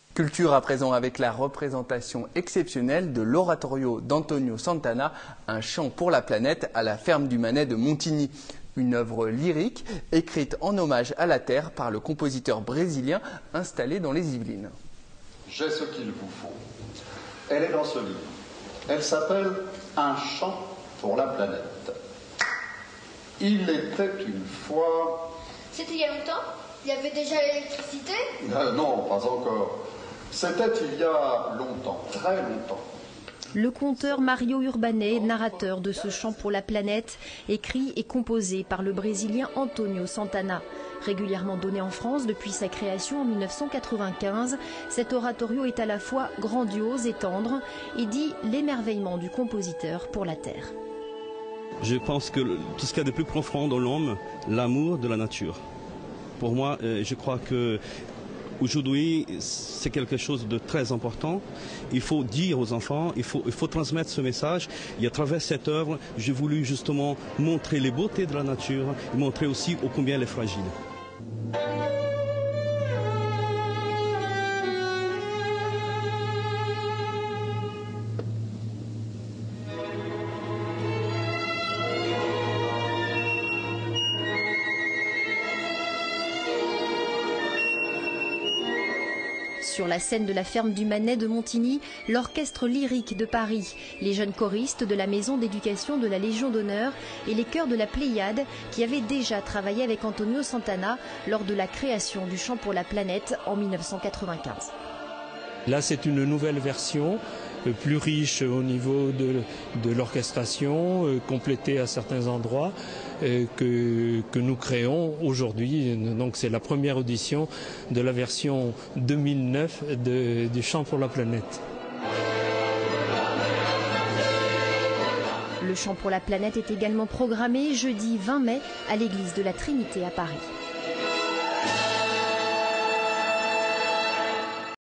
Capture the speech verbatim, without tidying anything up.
Culture à présent avec la représentation exceptionnelle de l'oratorio d'Antonio Santana, un chant pour la planète à la ferme du Manet de Montigny. Une œuvre lyrique écrite en hommage à la terre par le compositeur brésilien installé dans les Yvelines. J'ai ce qu'il vous faut. Elle est dans ce livre. Elle s'appelle « Un chant pour la planète ». Il était une fois... C'était il y a longtemps? Il y avait déjà l'électricité? euh, Non, pas encore. C'était il y a longtemps, très longtemps. Le conteur Mario Urbanet, narrateur de ce chant pour la planète, écrit et composé par le Brésilien Antonio Santana. Régulièrement donné en France depuis sa création en mille neuf cent quatre-vingt-quinze, cet oratorio est à la fois grandiose et tendre et dit l'émerveillement du compositeur pour la terre. Je pense que tout ce qu'il y a de plus profond dans l'homme, l'amour de la nature. Pour moi, je crois que aujourd'hui, c'est quelque chose de très important. Il faut dire aux enfants, il faut, il faut transmettre ce message. Et à travers cette œuvre, j'ai voulu justement montrer les beautés de la nature et montrer aussi ô combien elle est fragile. Sur la scène de la ferme du Manet de Montigny, l'orchestre lyrique de Paris, les jeunes choristes de la maison d'éducation de la Légion d'honneur et les chœurs de la Pléiade qui avaient déjà travaillé avec Antonio Santana lors de la création du chant pour la planète en mille neuf cent quatre-vingt-quinze. Là, c'est une nouvelle version, euh, plus riche au niveau de, de l'orchestration, euh, complétée à certains endroits, euh, que, que nous créons aujourd'hui. Donc c'est la première audition de la version deux mille neuf de, du Chant pour la planète. Le Chant pour la planète est également programmé jeudi vingt mai à l'église de la Trinité à Paris.